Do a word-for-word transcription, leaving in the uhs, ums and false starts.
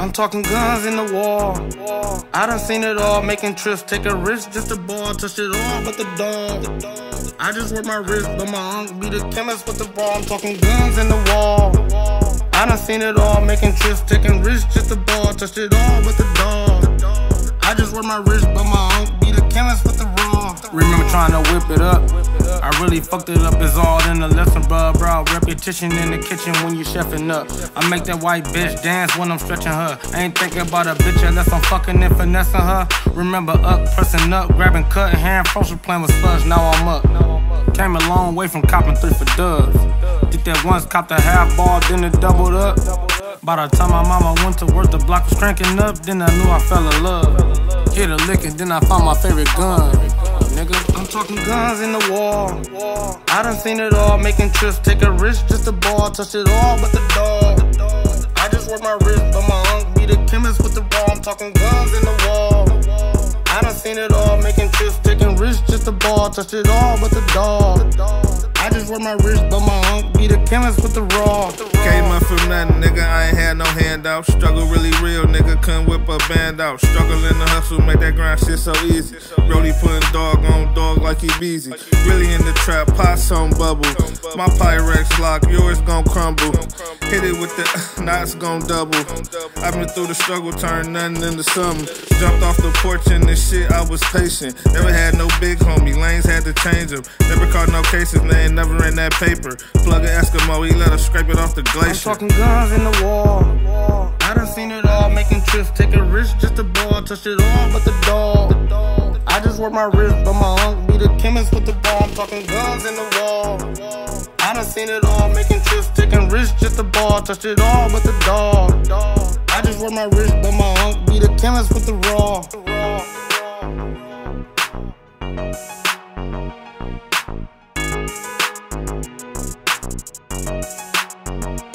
I'm talking guns in the wall. I done seen it all, making trips, take a risk, just a ball, touch it all but the dog. I just wear my wrist, but my uncle be the chemist with the ball. I'm talking guns in the wall. I done seen it all, making trips, taking risks, just a ball, touch it all but the dog. I just wear my wrist, but my uncle be the chemist with the raw. Remember trying to whip it up? I really fucked it up, it's all in the lesson, bruh, bro. Repetition in the kitchen when you chefing up. I make that white bitch dance when I'm stretching her. I ain't thinking about a bitch unless I'm fucking and finessing her. Remember up, pressing up, grabbing cut, hand frozen, playing with slush, now I'm up. Came a long way from copping three for dubs. Did that once, copped a half ball, then it doubled up. By the time my mama went to work, the block was cranking up. Then I knew I fell in love. Hit a lick and then I found my favorite gun. Nigga, I'm talking guns in the wall. I done seen it all, making trips, take a risk, just a ball, touch it all but the dog. I just work my wrist, but my uncle be the chemist with the ball. I'm talking guns in the wall. I done seen it all, making trips, taking risks, just a ball, touch it all but the dog. I just wear my wrist, but my uncle be the chemist with the raw. Came up from nothing, nigga, I ain't had no handout. Struggle really real, nigga, couldn't whip a band out. Struggle in the hustle, make that grind shit so easy. Brody putting dog on dog like he busy. Really in the trap, pots on bubble. My Pyrex lock, yours gon' crumble. Hit it with the knots gon' double. I've been through the struggle, turned nothing into something. Jumped off the porch and this shit, I was patient. Never had no big homie, lanes had to change them. Never caught no cases, they ain't never in that paper. Plug an Eskimo, he let us scrape it off the glacier. I'm talking guns in the wall. I done seen it all, making trips, take a risk, just a ball, touch it all but the dog. I just wear my wrist, but my uncle be the chemist with the ball. I'm talking guns in the wall. I done seen it all, making trips, taking risks, just a ball, touch it all but the dog. I just wear my wrist, but my uncle be the chemist with the raw.